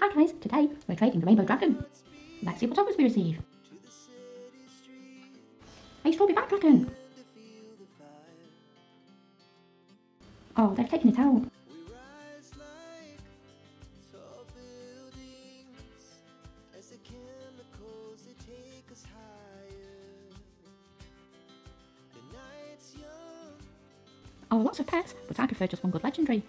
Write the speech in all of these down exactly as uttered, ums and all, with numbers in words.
Hi guys, today we're trading the Rainbow Dragon. Let's see what offers we receive. A Strawberry Bat Dragon. Oh, they've taken it out. Oh, lots of pets, but I prefer just one good legendary.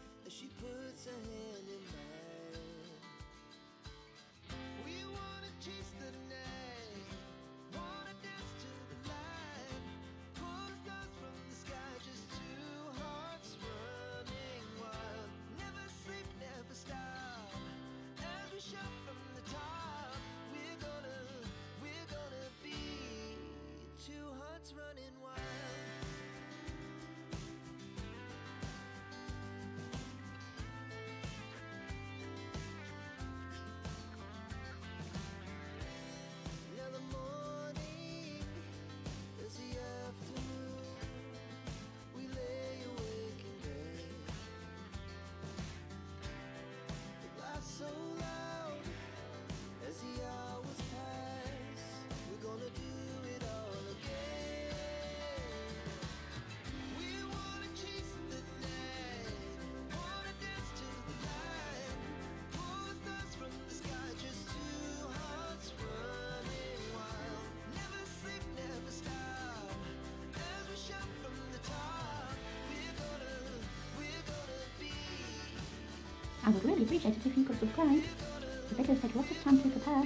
I would really appreciate it if you could subscribe. The videos take lots of time to prepare.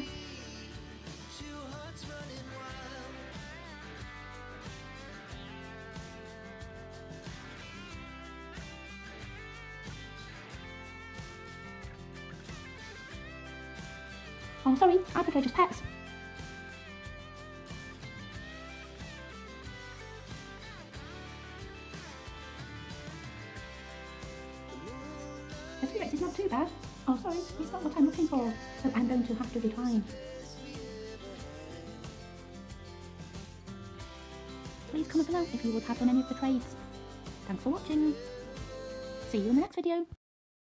Oh, sorry, I prefer just pets. The T-Rex is not too bad. Oh, sorry, it's not what I'm looking for, so I'm going to have to decline. Please comment below if you would have done any of the trades. Thanks for watching. See you in the next video.